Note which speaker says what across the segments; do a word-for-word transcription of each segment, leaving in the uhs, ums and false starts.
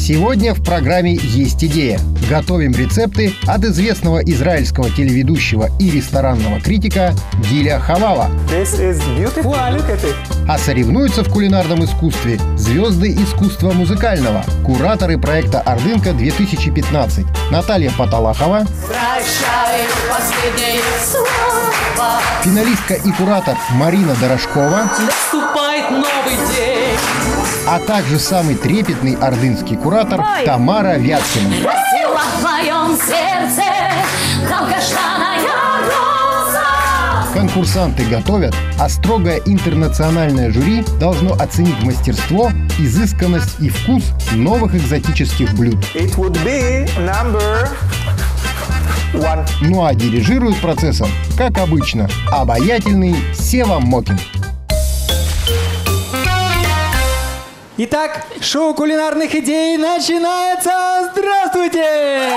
Speaker 1: Сегодня в программе «Есть идея». Готовим рецепты от известного израильского телеведущего и ресторанного критика Гиля Хавава. А соревнуются в кулинарном искусстве звезды искусства музыкального, кураторы проекта «Ордынка-две тысячи пятнадцать». Наталья Паталахова, финалистка и куратор Марина Дорошкова,
Speaker 2: наступает новый день,
Speaker 1: а также самый трепетный ордынский куратор Ой. Тамара Вяткина.
Speaker 2: Растила в твоем сердце долгожданная роза.
Speaker 1: Конкурсанты готовят, а строгое интернациональное жюри должно оценить мастерство, изысканность и вкус новых экзотических блюд.
Speaker 3: It would be number one.
Speaker 1: Ну а дирижирует процессом, как обычно, обаятельный Сева Мокин.
Speaker 4: Итак, шоу кулинарных идей начинается! Здравствуйте!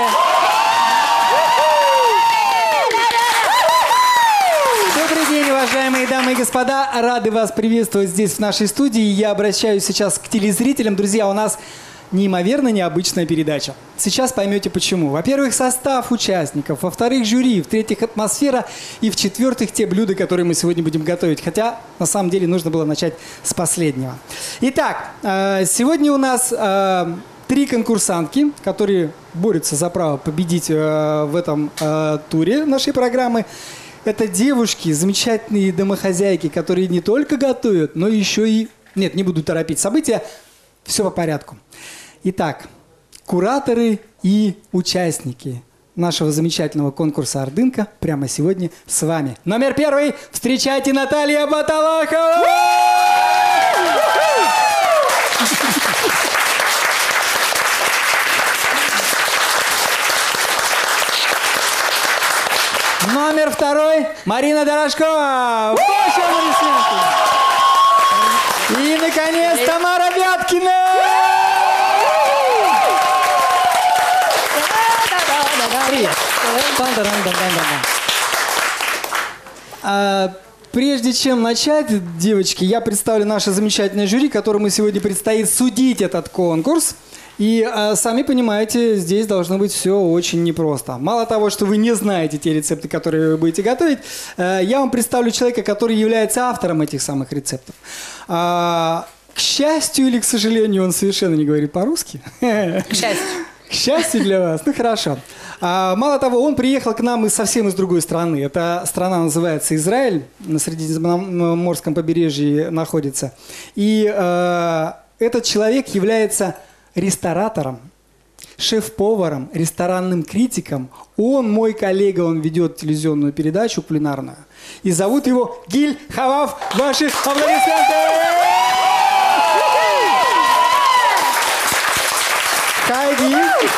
Speaker 4: Добрый день, уважаемые дамы и господа! Рады вас приветствовать здесь, в нашей студии. Я обращаюсь сейчас к телезрителям. Друзья, у нас неимоверно необычная передача. Сейчас поймете почему. Во-первых, состав участников. Во-вторых, жюри. В-третьих, атмосфера. И в-четвертых, те блюда, которые мы сегодня будем готовить. Хотя, на самом деле, нужно было начать с последнего. Итак, сегодня у нас три конкурсантки, которые борются за право победить в этом туре нашей программы. Это девушки, замечательные домохозяйки, которые не только готовят, но еще и... Нет, не буду торопить события. Все по порядку. Итак, кураторы и участники нашего замечательного конкурса «Ордынка» прямо сегодня с вами. Номер первый. Встречайте, Наталья Паталахова! Номер второй. Марина Дорошкова! И, наконец, Тамара Вяткина! Привет! А, прежде чем начать, девочки, я представлю наше замечательное жюри, которому сегодня предстоит судить этот конкурс. И а, сами понимаете, здесь должно быть все очень непросто. Мало того, что вы не знаете те рецепты, которые вы будете готовить, а, я вам представлю человека, который является автором этих самых рецептов. А, к счастью или к сожалению, он совершенно не говорит по-русски.
Speaker 2: К счастью.
Speaker 4: К счастью для вас. Ну, хорошо. А, мало того, он приехал к нам из совсем из другой страны. Эта страна называется Израиль, на Средиземноморском побережье находится. И а, этот человек является ресторатором, шеф-поваром, ресторанным критиком. Он мой коллега, он ведет телевизионную передачу кулинарную. И зовут его Гиль Хавав. Ваши аплодисменты! Хай, Гиль!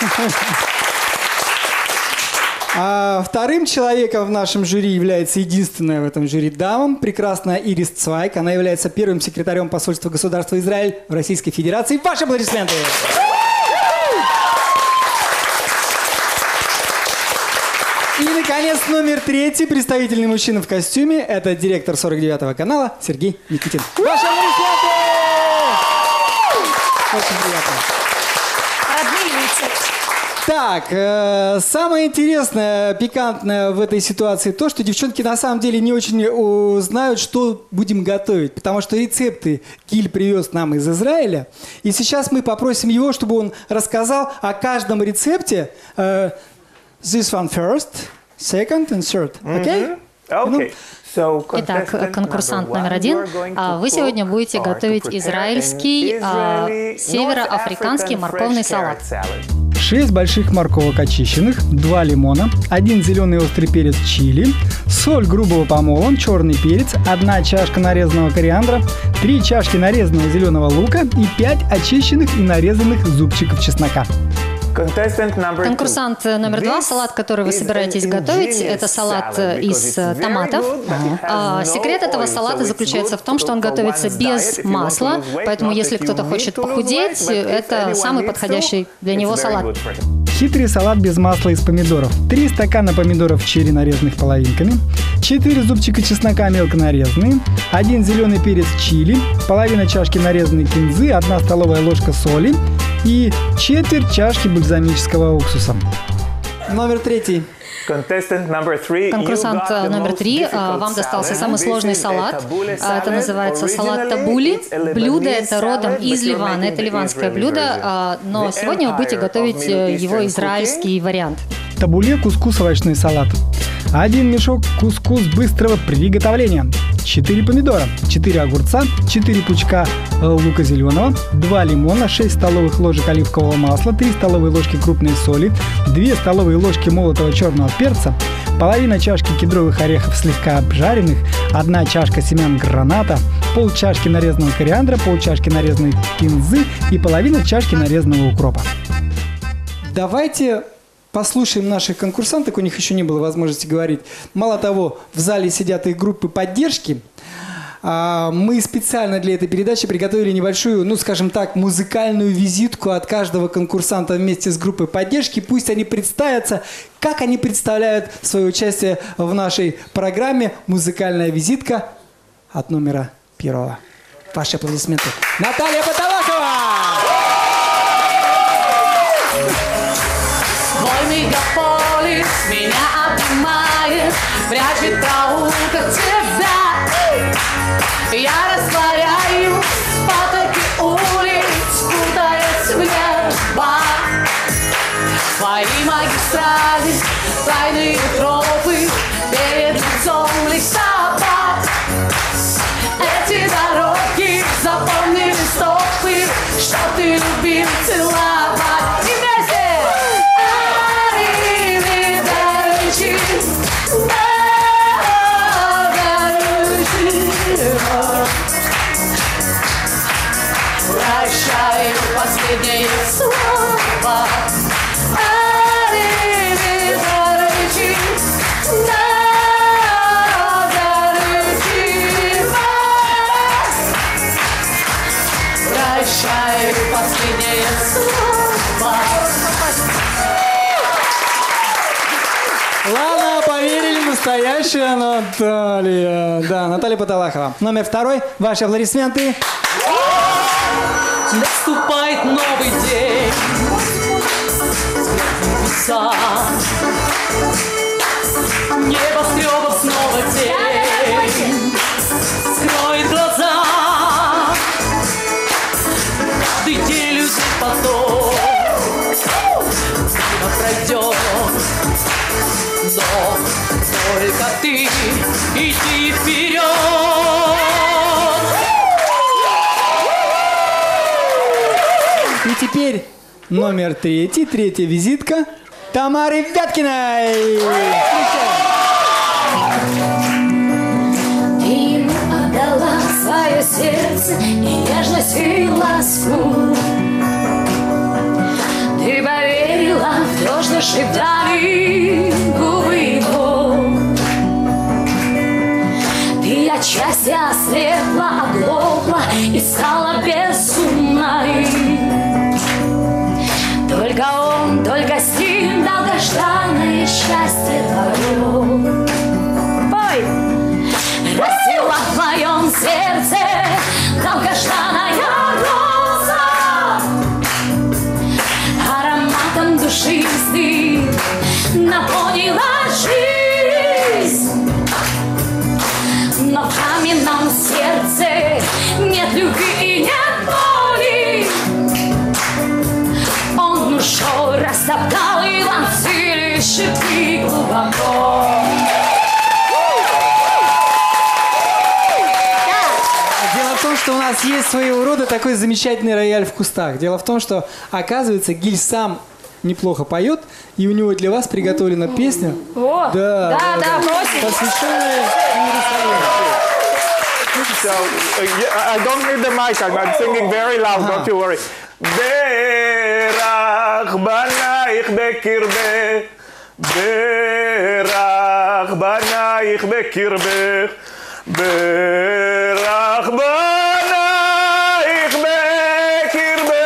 Speaker 4: А вторым человеком в нашем жюри является единственная в этом жюри дама, прекрасная Ирис Цвайк. Она является первым секретарем посольства государства Израиль в Российской Федерации. Ваши аплодисменты! И, наконец, номер третий, представительный мужчина в костюме. Это директор сорок девятого канала Сергей Никитин. Ваши аплодисменты! Очень приятно. Так, э, самое интересное, пикантное в этой ситуации то, что девчонки на самом деле не очень э, знают, что будем готовить. Потому что рецепты Гиль привез нам из Израиля. И сейчас мы попросим его, чтобы он рассказал о каждом рецепте. Э, this one first, second and third. Окей?
Speaker 3: Okay?
Speaker 5: Итак, конкурсант номер один. Вы сегодня будете готовить израильский, а, североафриканский морковный салат.
Speaker 4: шесть больших морковок очищенных, два лимона, один зеленый острый перец чили, соль грубого помола, черный перец, одна чашка нарезанного кориандра, три чашки нарезанного зеленого лука и пять очищенных и нарезанных зубчиков чеснока.
Speaker 5: Конкурсант номер два, салат, который вы собираетесь готовить, это салат из томатов. А, секрет этого салата заключается в том, что он готовится без масла, поэтому если кто-то хочет похудеть, это самый подходящий для него салат.
Speaker 4: Хитрый салат без масла из помидоров. три стакана помидоров черри, нарезанных половинками, четыре зубчика чеснока мелко нарезанные, один зеленый перец чили, половина чашки нарезанной кинзы, одна столовая ложка соли, и четверть чашки бальзамического уксуса. Номер третий.
Speaker 5: Конкурсант номер три, вам достался самый сложный салат. Это называется салат табули. Блюдо это родом из Ливана, это ливанское блюдо, но сегодня вы будете готовить его израильский вариант.
Speaker 4: Табуле – кускус овощной салат. Один мешок кускус быстрого приготовления. четыре помидора, четыре огурца, четыре пучка лука зеленого, два лимона, шесть столовых ложек оливкового масла, три столовые ложки крупной соли, две столовые ложки молотого черного перца, половина чашки кедровых орехов слегка обжаренных, одна чашка семян граната, пол чашки нарезанного кориандра, пол чашки нарезанной кинзы и половина чашки нарезанного укропа. Давайте послушаем наших конкурсанток, у них еще не было возможности говорить. Мало того, в зале сидят их группы поддержки. Мы специально для этой передачи приготовили небольшую, ну скажем так, музыкальную визитку от каждого конкурсанта вместе с группой поддержки. Пусть они представятся, как они представляют свое участие в нашей программе. Музыкальная визитка от номера первого. Ваши аплодисменты. Наталья Баталахова!
Speaker 2: Мегаполис меня обнимает, прячет проулок от тебя. Я растворяюсь в потоке улиц, кутаясь в небо. Твои магистрали, тайные тропы перед лицом листопад. Эти дороги запомнили стопы, что ты любил целовать. Прощай, последнее слово. Аривидерчи, прощай, последнее слово.
Speaker 4: Ладно, поверили, настоящая Наталья. Да, Наталья Баталахова. Номер второй. Ваши аплодисменты.
Speaker 2: Наступает новый день, небеса, небоскребов снова тень, скроет глаза, каждый день людей поток, мимо пройдет, но только ты иди вперед.
Speaker 4: И теперь номер третий, третья визитка Тамары Вяткиной.
Speaker 2: Ты ему отдала свое сердце и нежность и ласку. Ты поверила в то, что шептали губы его. Ты отчасти ослепла, оглохла и стала безумной. Только он, только с ним долгожданное счастье твое. Пой! Растила в моем сердце долгожданная роза, ароматом душистым наполнила жизнь. Но в каменном сердце нет любви и нет боли. Он ушел, растоптал и вонзили шипы глубоко.
Speaker 4: Дело в том, что у нас есть своего рода такой замечательный рояль в кустах. Дело в том, что, оказывается, Гиль сам неплохо поет, и у него для вас приготовлена песня.
Speaker 5: О,
Speaker 4: да,
Speaker 5: да, да, да, просим.
Speaker 4: Посвященная Иерусалиму.
Speaker 3: So, uh, yeah, I don't need the mic. I'm, I'm singing very loud. Don't you worry. Berach banaich bekirbech, berach banaich bekirbech, berach banaich bekirbech.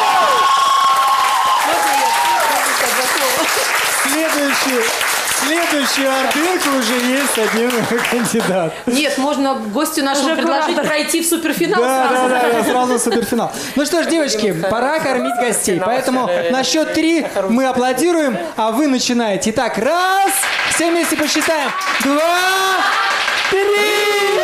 Speaker 4: Следующий, следующий следующую ордынку уже есть один кандидат.
Speaker 6: Нет, можно гостю нашему предложить пройти в суперфинал
Speaker 4: Да,
Speaker 6: сразу.
Speaker 4: да, да, сразу суперфинал. Ну что ж, девочки, пора кормить гостей. Поэтому на счет три мы аплодируем, а вы начинаете. Итак, раз, все вместе посчитаем. Два, три.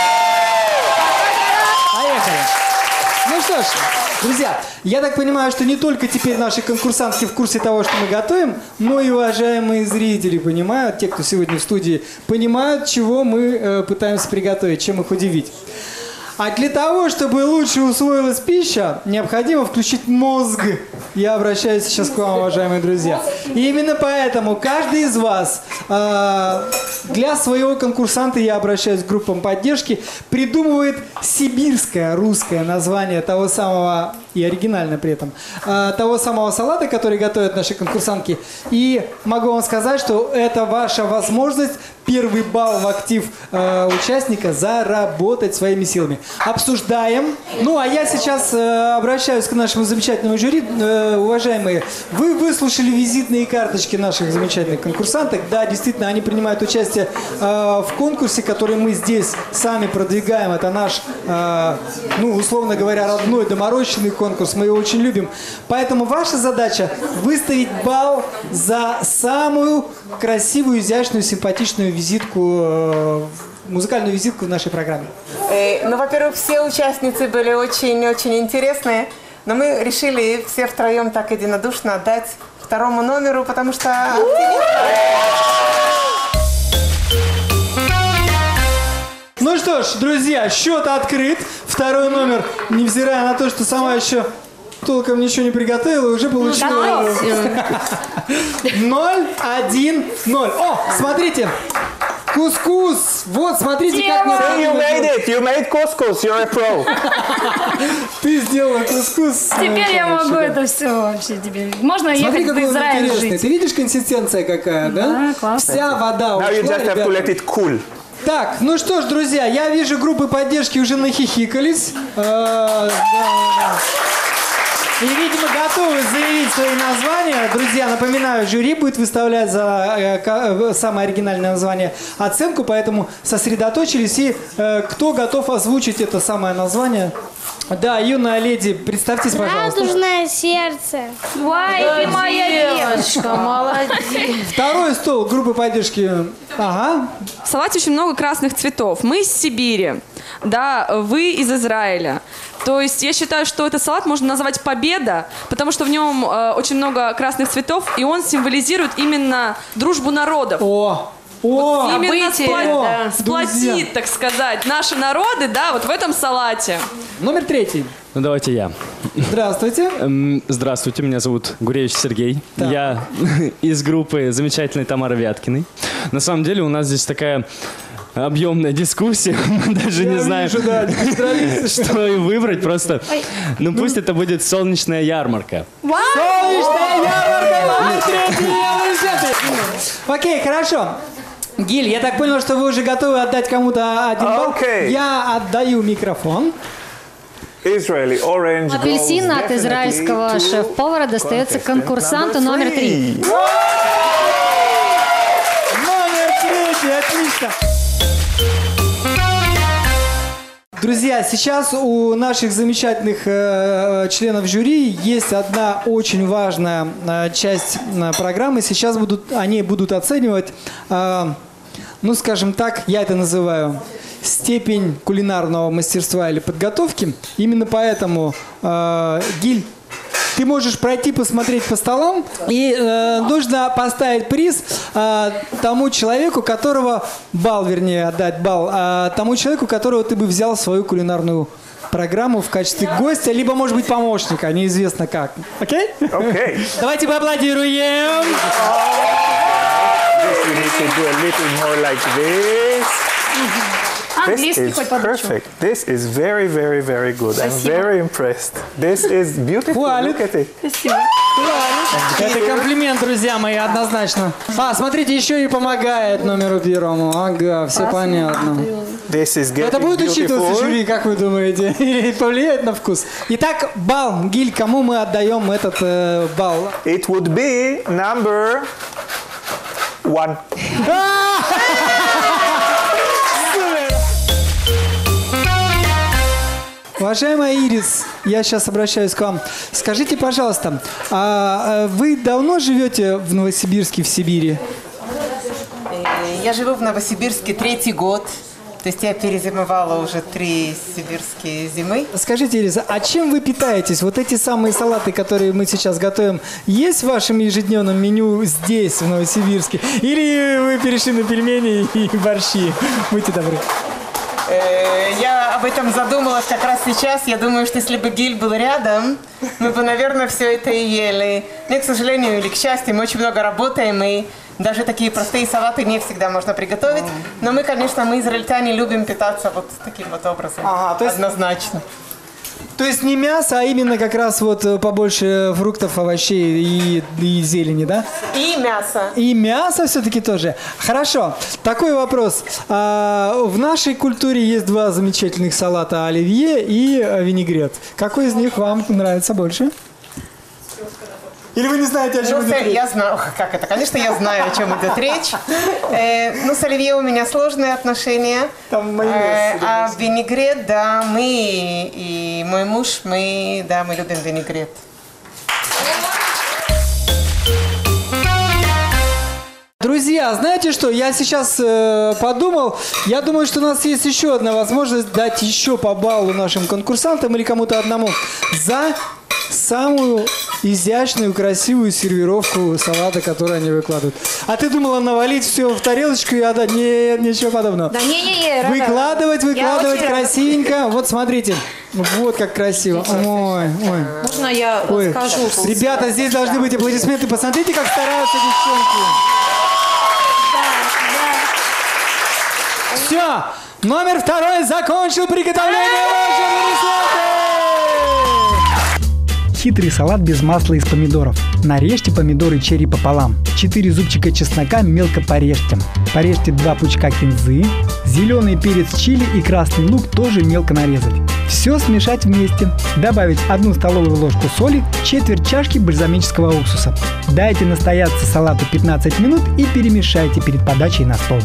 Speaker 4: Поехали. Ну что ж, друзья, я так понимаю, что не только теперь наши конкурсантки в курсе того, что мы готовим, но и уважаемые зрители понимают, те, кто сегодня в студии, понимают, чего мы э, пытаемся приготовить, чем их удивить. А для того, чтобы лучше усвоилась пища, необходимо включить мозг. Я обращаюсь сейчас к вам, уважаемые друзья. И именно поэтому каждый из вас э, для своего конкурсанта, я обращаюсь к группам поддержки, придумывает сибирское русское название того самого, и оригинально при этом, э, того самого салата, который готовят наши конкурсантки. И могу вам сказать, что это ваша возможность первый балл в актив э, участника заработать своими силами. Обсуждаем. Ну, а я сейчас э, обращаюсь к нашему замечательному жюри. Э, уважаемые, вы выслушали визитные карточки наших замечательных конкурсанток. Да, действительно, они принимают участие э, в конкурсе, который мы здесь сами продвигаем. Это наш, э, ну, условно говоря, родной доморощенный конкурс. Мы его очень любим. Поэтому ваша задача выставить балл за самую красивую, изящную, симпатичную визитку, музыкальную визитку в нашей программе.
Speaker 7: Э, ну, во-первых, все участницы были очень-очень интересные, но мы решили все втроем так единодушно отдать второму номеру, потому что...
Speaker 4: Ну что ж, друзья, счет открыт. Второй номер, невзирая на то, что сама еще толком ничего не приготовила, уже получила... Ноль, один, ноль. О, смотрите! Кускус! Вот, смотрите, как мне...
Speaker 3: So you made it. You made couscous. You're a pro.
Speaker 4: Ты сделала кускус.
Speaker 2: Теперь я могу это все вообще теперь. Можно
Speaker 4: Смотри,
Speaker 2: ехать в
Speaker 4: какой он
Speaker 2: Израиль
Speaker 4: интересный.
Speaker 2: жить.
Speaker 4: Ты видишь, консистенция какая, да?
Speaker 2: Да, классно.
Speaker 4: Вся вода
Speaker 3: Now you
Speaker 4: ушла,
Speaker 3: just have to
Speaker 4: ребята.
Speaker 3: let it cool.
Speaker 4: Так, ну что ж, друзья, я вижу, группы поддержки уже нахихикались. Э, да, да. И, видимо, готовы заявить свои названия. Друзья, напоминаю, жюри будет выставлять за э, ка- самое оригинальное название оценку, поэтому сосредоточились. И э, кто готов озвучить это самое название? Да, юная леди, представьтесь, пожалуйста.
Speaker 8: Радужное сердце.
Speaker 2: Ой, ты моя
Speaker 6: Девочка, молодец.
Speaker 4: Второй стол группы поддержки. Ага.
Speaker 9: В салате очень много красных цветов. Мы из Сибири, да, вы из Израиля. То есть я считаю, что этот салат можно назвать «Победа», потому что в нем э, очень много красных цветов, и он символизирует именно дружбу народов.
Speaker 4: О! О!
Speaker 9: Именно
Speaker 6: событие,
Speaker 9: спла-
Speaker 4: да.
Speaker 9: сплотит,
Speaker 4: Друзья.
Speaker 9: так сказать, наши народы, да, вот в этом салате.
Speaker 4: Номер третий.
Speaker 10: Ну, давайте я.
Speaker 4: Здравствуйте.
Speaker 10: Эм, Здравствуйте, меня зовут Гуревич Сергей.
Speaker 4: Так.
Speaker 10: Я из группы замечательной Тамары Вяткиной. На самом деле у нас здесь такая объемная дискуссия. Мы даже
Speaker 4: Я
Speaker 10: не знаем,
Speaker 4: вижу, да,
Speaker 10: что и выбрать. Просто, ну пусть это будет солнечная ярмарка.
Speaker 4: Солнечная ярмарка, номер третий. Окей, хорошо. Гиль, я так понял, что вы уже готовы отдать кому-то один балл.
Speaker 3: Окей.
Speaker 4: Я отдаю микрофон.
Speaker 3: Israeli orange.
Speaker 5: Апельсин
Speaker 3: goes
Speaker 5: от
Speaker 3: definitely
Speaker 5: израильского
Speaker 3: to
Speaker 5: шеф-повара достается
Speaker 3: contestant
Speaker 5: конкурсанту
Speaker 3: number
Speaker 5: номер
Speaker 3: three.
Speaker 5: три.
Speaker 4: Номер третий, отлично. Друзья, сейчас у наших замечательных э, членов жюри есть одна очень важная э, часть э, программы. Сейчас будут, они будут оценивать, э, ну, скажем так, я это называю степень кулинарного мастерства или подготовки. Именно поэтому, э, Гиль, ты можешь пройти, посмотреть по столам, и э, нужно поставить приз э, тому человеку, которого балл, вернее, отдать балл, э, тому человеку, которого ты бы взял в свою кулинарную программу в качестве гостя, либо, может быть, помощника, неизвестно как. Окей?
Speaker 3: Okay.
Speaker 4: Давайте поаплодируем.
Speaker 3: This you need to do a little more like this. This
Speaker 2: Английский
Speaker 3: is
Speaker 2: хоть подучу.
Speaker 3: perfect. This is very, very, very good. I'm
Speaker 2: Спасибо.
Speaker 3: very impressed. This is beautiful.
Speaker 4: Хвалит.
Speaker 3: Look at it.
Speaker 4: Это комплимент, друзья мои, однозначно. А, смотрите, еще и помогает номеру первому. Ага, все понятно.
Speaker 3: This is getting
Speaker 4: Это будет учитываться в
Speaker 3: beautiful.
Speaker 4: жюри, как вы думаете? Или повлияет на вкус? Итак, балл. Гиль, кому мы отдаем этот э, балл?
Speaker 3: It would be number One.
Speaker 4: Уважаемая Ирис, я сейчас обращаюсь к вам. Скажите, пожалуйста, а вы давно живете в Новосибирске, в Сибири?
Speaker 7: Я живу в Новосибирске третий год. То есть я перезимовала уже три сибирские зимы.
Speaker 4: Скажите, Ирис, а чем вы питаетесь? Вот эти самые салаты, которые мы сейчас готовим, есть в вашем ежедневном меню здесь, в Новосибирске? Или вы перешли на пельмени и борщи? Будьте добры.
Speaker 7: Я об этом задумалась как раз сейчас. Я думаю, что если бы Гиль был рядом, мы бы, наверное, все это и ели. Но, к сожалению или к счастью, мы очень много работаем, и даже такие простые салаты не всегда можно приготовить. Но мы, конечно, мы, израильтяне, любим питаться вот таким вот образом.
Speaker 4: Ага, то есть...
Speaker 7: Однозначно.
Speaker 4: То есть не мясо, а именно как раз вот побольше фруктов, овощей и, и зелени, да?
Speaker 7: И мясо.
Speaker 4: И мясо все-таки тоже. Хорошо. Такой вопрос. А, в нашей культуре есть два замечательных салата: оливье и винегрет. Какой из них вам нравится больше? Или вы не знаете, о чем
Speaker 7: ну,
Speaker 4: идет речь?
Speaker 7: Я знаю, как это, конечно, я знаю, о чем идет речь. Э, ну, с оливье у меня сложные отношения.
Speaker 4: Там майонез.
Speaker 7: Э, а винегрет, да, мы и мой муж, мы, да, мы любим винегрет.
Speaker 4: Друзья, знаете что, я сейчас э, подумал, я думаю, что у нас есть еще одна возможность дать еще по баллу нашим конкурсантам или кому-то одному за самую изящную, красивую сервировку салата, которую они выкладывают. А ты думала навалить все в тарелочку и отдать? Нет, ничего подобного.
Speaker 6: Да не-не-не.
Speaker 4: Выкладывать, выкладывать красивенько. Вот смотрите, вот как красиво. Ой, ой.
Speaker 6: Можно я
Speaker 4: ой.
Speaker 6: скажу?
Speaker 4: Ребята, здесь должны быть аплодисменты. Посмотрите, как стараются девчонки. Все, номер второй закончил приготовление вашего рецепта. Хитрый салат без масла из помидоров. Нарежьте помидоры черри пополам. четыре зубчика чеснока мелко порежьте. Порежьте два пучка кинзы. Зеленый перец чили и красный лук тоже мелко нарезать. Все смешать вместе. Добавить одну столовую ложку соли, четверть чашки бальзамического уксуса. Дайте настояться салату пятнадцать минут и перемешайте перед подачей на стол.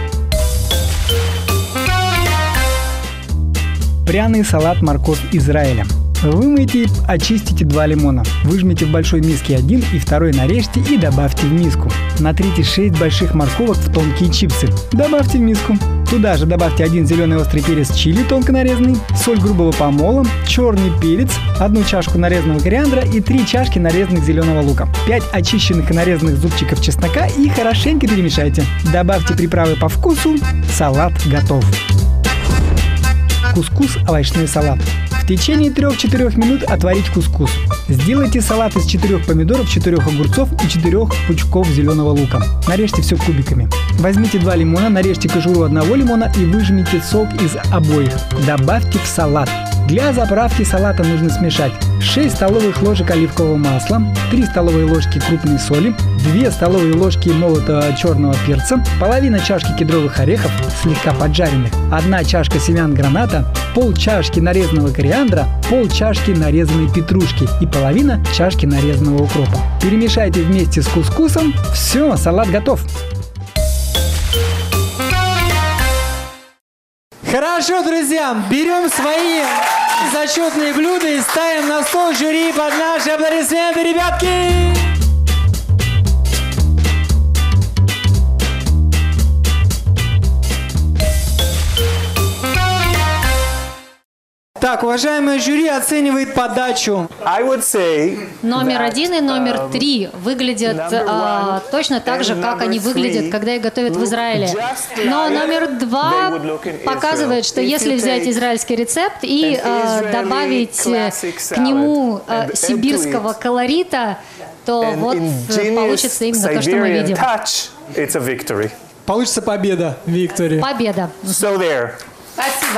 Speaker 4: Пряный салат морковь Израиля. Вымойте и очистите два лимона. Выжмите в большой миске один и второй нарежьте и добавьте в миску. Натрите шесть больших морковок в тонкие чипсы. Добавьте в миску. Туда же добавьте один зеленый острый перец чили тонко нарезанный, соль грубого помола, черный перец, одну чашку нарезанного кориандра и три чашки нарезанных зеленого лука. пять очищенных и нарезанных зубчиков чеснока и хорошенько перемешайте. Добавьте приправы по вкусу. Салат готов. Кускус – овощной салат. В течение трёх-четырёх минут отварить кускус. Сделайте салат из четырёх помидоров, четырёх огурцов и четырёх пучков зеленого лука. Нарежьте все кубиками. Возьмите два лимона, нарежьте кожуру одного лимона и выжмите сок из обоих. Добавьте в салат. Для заправки салата нужно смешать шесть столовых ложек оливкового масла, три столовые ложки крупной соли, две столовые ложки молотого черного перца, половина чашки кедровых орехов, слегка поджаренных, одна чашка семян граната, пол чашки нарезанного кориандра, пол чашки нарезанной петрушки и половина чашки нарезанного укропа. Перемешайте вместе с кускусом. Все, салат готов. Хорошо, друзья, берем свои зачетные блюда и ставим на стол жюри под наши аплодисменты, ребятки! Так, уважаемое жюри оценивает подачу.
Speaker 3: I would say
Speaker 5: Номер один и номер три выглядят а, точно так же, как они выглядят, когда их готовят в Израиле. Но номер два показывает, что если взять израильский рецепт и а, добавить к нему а, сибирского колорита, то вот получится именно то, что мы видим.
Speaker 4: Получится победа, Виктория.
Speaker 5: Победа.
Speaker 3: So there.
Speaker 6: Спасибо.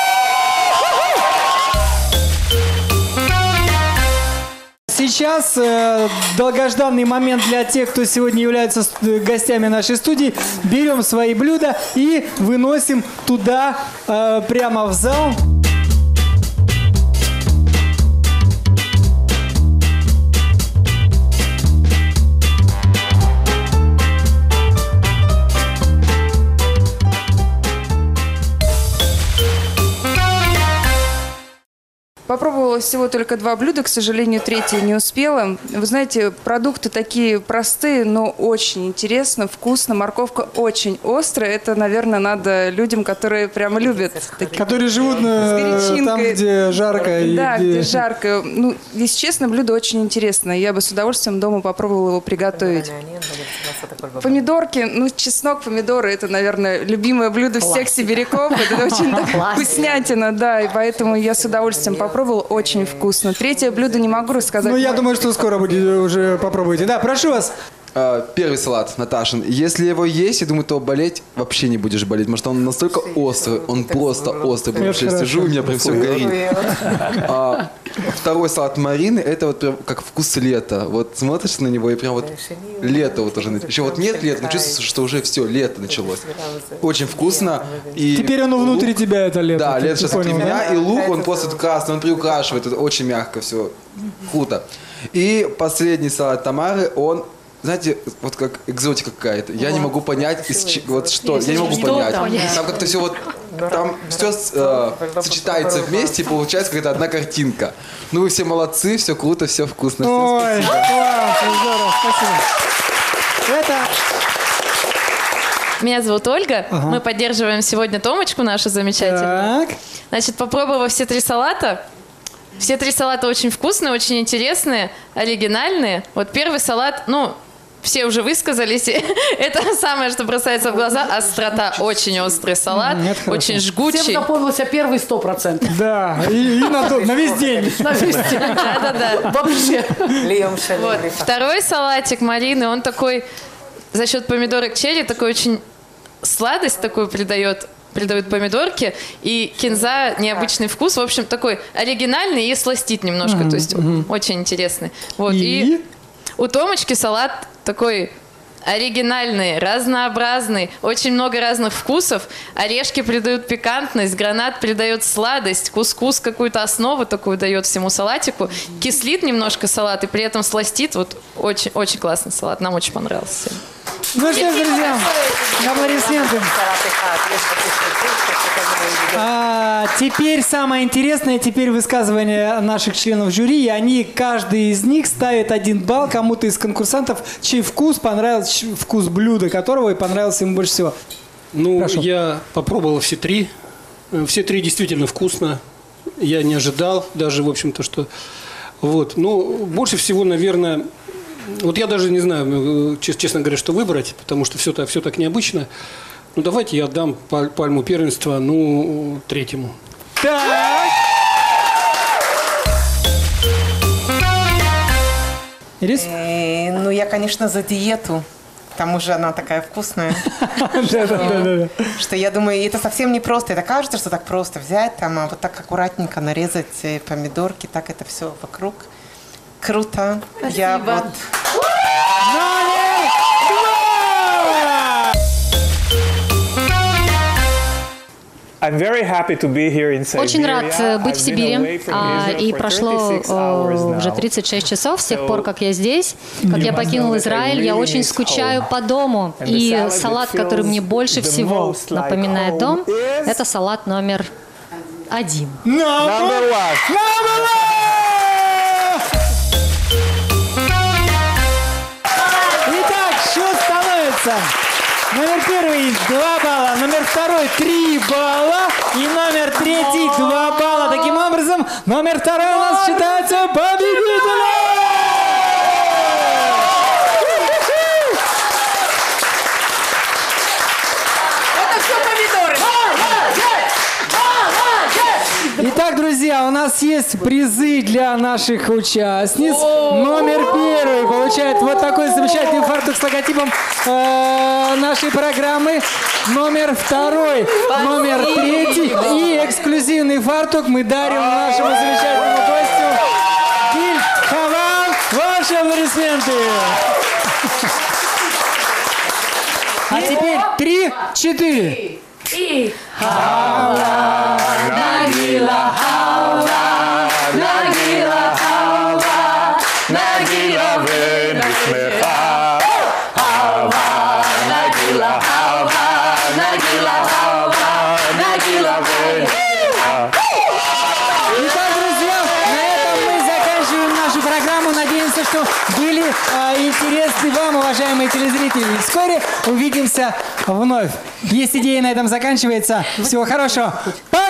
Speaker 4: Сейчас э, долгожданный момент для тех, кто сегодня является гостями нашей студии. Берем свои блюда и выносим туда, э, прямо в зал.
Speaker 8: Попробовала всего только два блюда, к сожалению, третье не успела. Вы знаете, продукты такие простые, но очень интересно, вкусно. Морковка очень острая. Это, наверное, надо людям, которые прямо любят. Такие.
Speaker 4: Которые живут на, там, где жарко.
Speaker 8: Да,
Speaker 4: и где...
Speaker 8: где жарко. Ну, если честно, блюдо очень интересное. Я бы с удовольствием дома попробовала его приготовить. Помидорки, ну, чеснок, помидоры, это, наверное, любимое блюдо всех сибиряков. Это очень вкуснятина, да, и поэтому я с удовольствием попробую. Пробовала, очень вкусно. Третье блюдо не могу рассказать.
Speaker 4: Ну, я думаю, что скоро будете уже попробуете. Да, прошу вас.
Speaker 11: Первый салат, Наташин. Если его есть, я думаю, то болеть вообще не будешь болеть, потому что он настолько острый, он просто острый. Потому что я сижу, у меня прям все горит. А, второй салат Марины, это вот прям как вкус лета. Вот смотришь на него и прям вот лето вот уже. Еще вот нет лета, но чувствуется, что уже все, лето началось. Очень вкусно. И
Speaker 4: теперь оно
Speaker 11: лук,
Speaker 4: внутри тебя, это лето.
Speaker 11: Да, лето сейчас внутри
Speaker 4: понял,
Speaker 11: меня.
Speaker 4: да?
Speaker 11: И лук, он просто красный, он приукрашивает, это очень мягко все. Круто. И последний салат Тамары, он... Знаете, вот как экзотика какая-то. Я не могу понять, из ч... вот что. Я не могу понять. Там как-то все вот, там все э, сочетается вместе, и получается какая-то одна картинка. Ну вы все молодцы, все круто, все вкусно. Всем
Speaker 4: Ой,
Speaker 11: спасибо.
Speaker 4: классно, здорово, спасибо. Это...
Speaker 12: Меня зовут Ольга.
Speaker 4: Ага.
Speaker 12: Мы поддерживаем сегодня Томочку нашу замечательную.
Speaker 4: Так.
Speaker 12: Значит, попробовав все три салата. Все три салата очень вкусные, очень интересные, оригинальные. Вот первый салат, ну, все уже высказались. Это самое, что бросается в глаза. Острота. Очень острый салат.
Speaker 4: Нет,
Speaker 12: очень жгучий.
Speaker 13: Всем запомнился первый сто процентов.
Speaker 4: Да, и, и на, на весь день.
Speaker 13: На весь день.
Speaker 12: Да-да-да.
Speaker 13: Вообще.
Speaker 12: Вот. Второй салатик Марины, он такой, за счет помидорок черри, такой очень сладость такую придает. Придают помидорки, и кинза необычный вкус, в общем, такой оригинальный и сластит немножко, mm-hmm. то есть mm-hmm. очень интересный. Вот. И? и у Томочки салат такой оригинальный, разнообразный, очень много разных вкусов. Орешки придают пикантность, гранат придает сладость, кускус какую-то основу такую дает всему салатику. Кислит немножко салат и при этом сластит. Вот очень, очень классный салат, нам очень понравился.
Speaker 4: Ну что ж, друзья, аплодисменты. А, теперь самое интересное, теперь высказывания наших членов жюри, и они, каждый из них ставит один балл кому-то из конкурсантов, чей вкус понравился, вкус блюда которого и понравился ему больше всего.
Speaker 14: Ну,
Speaker 4: Прошу.
Speaker 14: Я попробовал все три. Все три действительно вкусно. Я не ожидал даже, в общем-то, что... Вот. Ну, больше всего, наверное... Вот я даже не знаю, честно говоря, что выбрать, потому что все так, все так необычно. Ну, давайте я отдам пальму первенства, ну, третьему.
Speaker 4: Так. Ирис?
Speaker 7: Э, ну, я, конечно, за диету. К тому же она такая вкусная. Что я думаю, это совсем не просто. Это кажется, что так просто взять, там, а вот так аккуратненько нарезать помидорки, так это все вокруг. Круто.
Speaker 13: Спасибо.
Speaker 7: Я вот...
Speaker 3: I'm very happy to be here in Siberia.
Speaker 5: Очень рад быть в Сибири. А, и прошло э, уже тридцать шесть часов с тех пор, как я здесь, как я покинул Израиль. Я очень скучаю по дому. И салат, который мне больше всего напоминает дом, это салат номер один.
Speaker 3: Number one.
Speaker 4: Итак, что становится? Номер первый два балла, номер второй три балла и номер третий два балла. Таким образом, номер второй у нас считается победителем!
Speaker 13: Это все помидоры.
Speaker 4: Итак, друзья, у нас есть призы для наших участниц. Номер первый получает вот такой замечательный фартук с логотипом э, нашей программы. Номер второй, номер третий и эксклюзивный фартук мы дарим нашему замечательному гостю. Гиль Хавал, ваши аплодисменты. А теперь три, четыре.
Speaker 2: И Хава, Нагила, Хава, Нагила, Хава, Нагила, Венесмеха, Хава, Нагила, Хава, Нагила, Хава, Нагила, Венесмеха.
Speaker 4: Итак, друзья, что были а, интересны вам, уважаемые телезрители. И вскоре увидимся вновь. Есть идея, на этом заканчивается. Всего хорошего. Пока!